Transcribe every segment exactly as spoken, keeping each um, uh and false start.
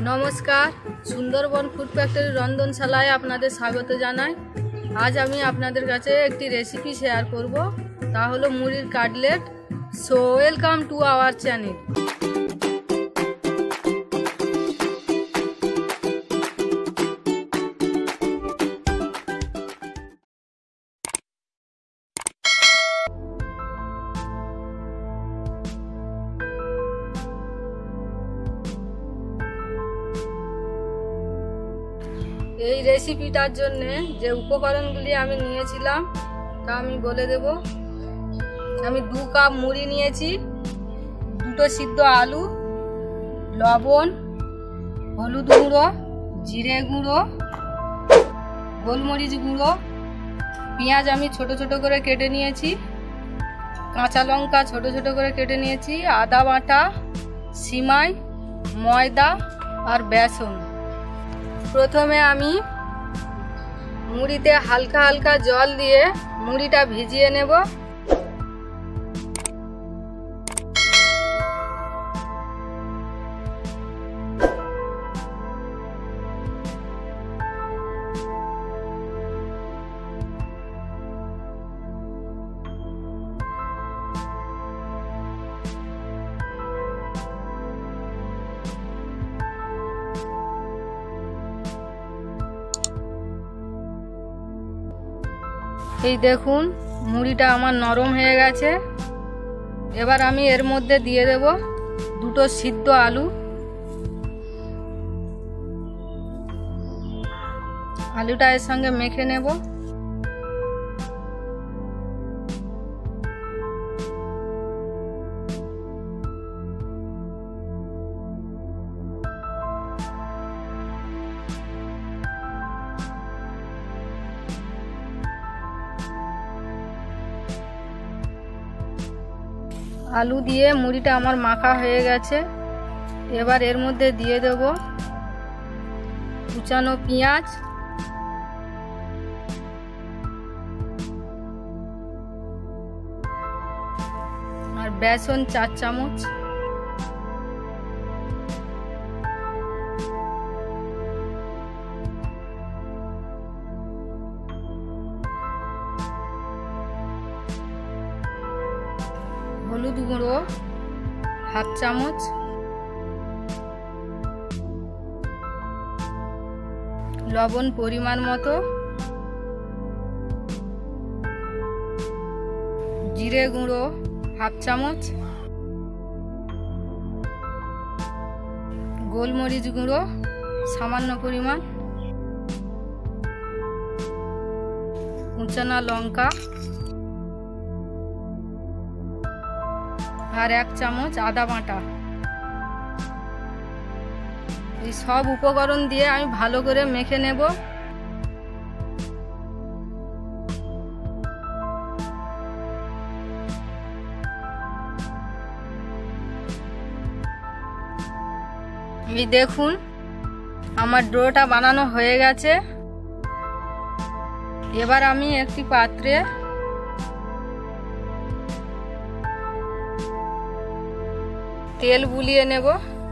নমস্কার, Sundarban food factory রন্ধনশালায় আপনাদের স্বাগত জানাই। আজ আমি আপনাদের কাছে একটি রেসিপি শেয়ার করব, তা হলো মুড়ির cutlet. So welcome to our channel. এই রেসিপিটার জন্য যে উপকরণগুলি আমি নিয়েছিলাম তা আমি বলে দেব। আমি দু কাপ মুড়ি নিয়েছি, দুটো সিদ্ধ আলু, লবণ, হলুদ গুঁড়ো, জিরে গুঁড়ো, গোলমরিচ গুঁড়ো, পেঁয়াজ আমি ছোট ছোট করে কেটে নিয়েছি, কাঁচা লঙ্কা ছোট ছোট করে কেটে নিয়েছি, আদা বাটা, সিমাই, ময়দা আর বেসন। প্রথমে আমি মুড়িতে হালকা হালকা জল দিয়ে মুড়িটা ভিজিয়ে নেব। এই দেখুন, মুড়িটা আমার নরম হয়ে গেছে। এবার আমি এর মধ্যে দিয়ে দেব দুটো সিদ্ধ আলু। আলুটা এর সঙ্গে মেখে নেব। আলু দিয়ে মুড়িটা আমার মাখা হয়ে গেছে। এবার এর মধ্যে দিয়ে দেব কুচানো পেঁয়াজ, আর বেসন চার চামচ, হলুদ গুঁড়ো হাফ চামচ, লবণ পরিমাণ মতো, জিরে গুঁড়ো হাফ চামচ, গোলমরিচ গুঁড়ো সামান্য পরিমাণ, কুচানো লঙ্কা আর এক চামচ আদা বাটা। এই সব উপকরণ দিয়ে আমি ভালো করে মেখে নেব। এই দেখুন, আমার ডোটা বানানো হয়ে গেছে। এবার আমি একটি পাত্রে তেল বুলিয়ে নেব।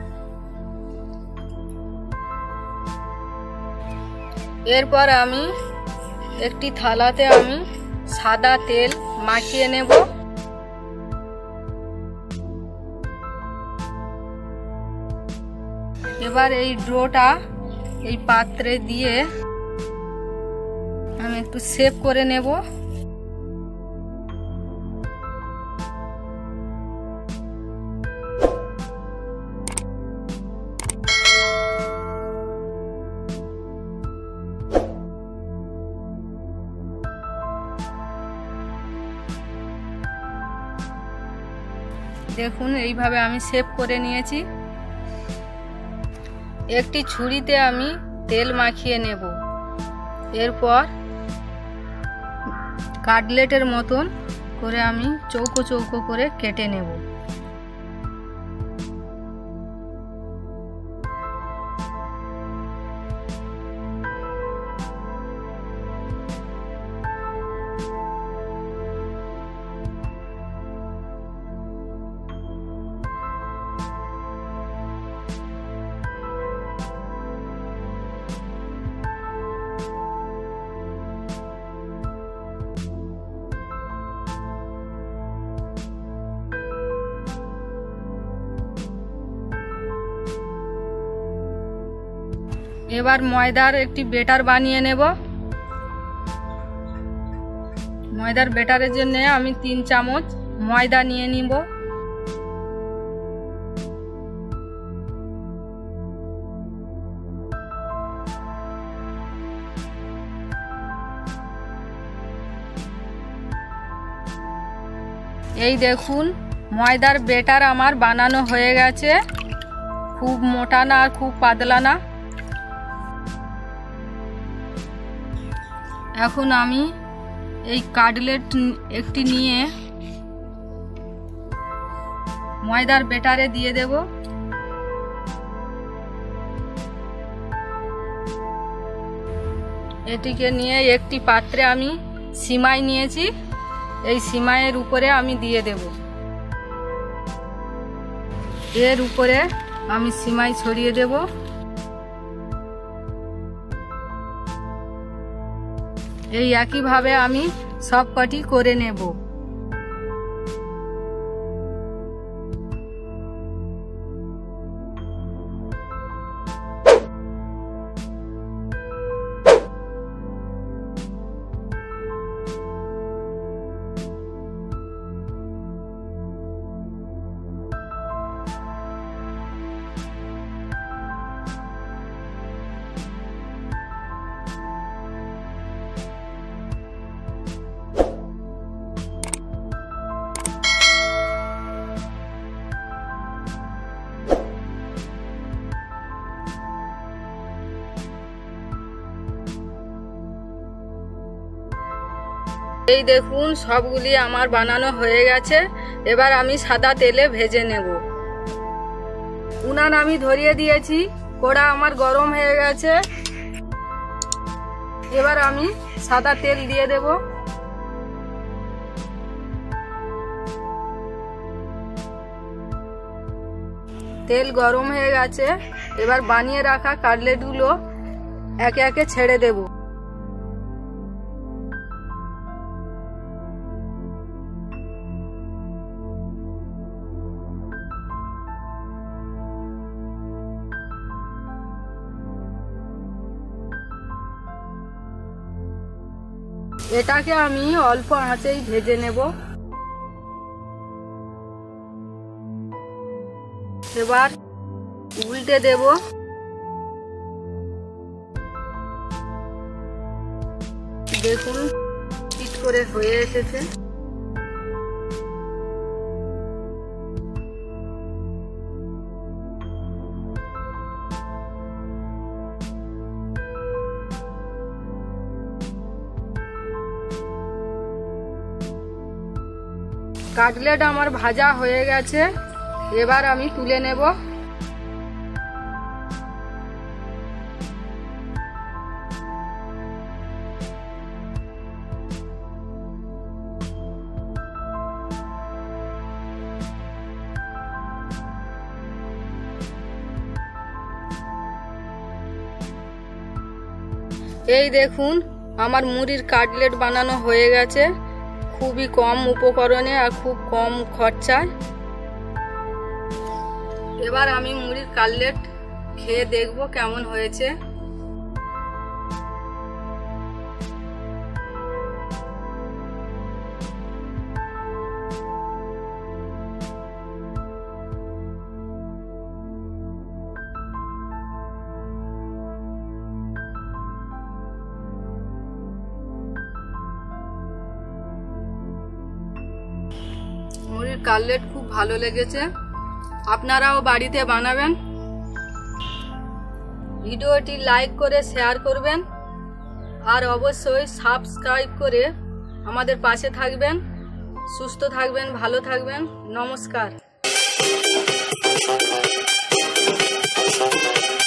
এরপর আমি একটি থালাতে আমি সাদা তেল মাখিয়ে নেব। এবার এই ডোটা এই পাত্রে দিয়ে আমি একটু শেপ করে নেব। দেখুন, এইভাবে আমি শেপ করে নিয়েছি। একটি ছুরিতে আমি তেল মাখিয়ে নেব। এরপর কাটলেটের মতন করে আমি চৌকো চৌকো করে কেটে নেব। এবার ময়দার একটি বেটার বানিয়ে নেব। ময়দার বেটারের জন্য আমি তিন চামচ ময়দা নিয়ে নিব। এই দেখুন ময়দার বেটার আমার বানানো হয়ে গেছে। খুব মোটা না আর খুব পাতলা না। এখন আমি এই কাটলেট একটি নিয়ে ময়দার বেটারে দিয়ে দেব। এটিকে নিয়ে একটি পাত্রে আমি সিমাই নিয়েছি, এই সিমাইয়ের উপরে আমি দিয়ে দেব। এর উপরে আমি সিমাই ছড়িয়ে দেব। এই একইভাবে আমি সব কটি করে নেব। এই দেখুন সবগুলি আমার বানানো হয়ে গেছে। এবার আমি সাদা তেলে ভেজে নেব। উনান আমি ধরিয়ে দিয়েছি, কড়া আমার গরম হয়ে গেছে। এবার আমি সাদা তেল দিয়ে দেব। তেল গরম হয়ে গেছে। এবার বানিয়ে রাখা কাটলেটগুলো একে একে ছেড়ে দেব। এটাকে আমি অল্প আঁচেই ভেজে নেব। এবার উল্টে দেব। দেখুন পিট করে হয়ে এসেছে। কাটলেট আমার ভাজা হয়ে গেছে। এবার আমি তুলে নেব। এই দেখুন আমার মুড়ির কাটলেট বানানো হয়ে গেছে। খুবই কম উপকরণে আর খুব কম খরচায়। এবার আমি মুড়ির কাটলেট খেয়ে দেখব কেমন হয়েছে। মুড়ির কাটলেট খুব ভালো লেগেছে। আপনারাও বাড়িতে বানাবেন। ভিডিওটি লাইক করে শেয়ার করবেন আর অবশ্যই সাবস্ক্রাইব করে আমাদের পাশে থাকবেন। সুস্থ থাকবেন, ভালো থাকবেন। নমস্কার।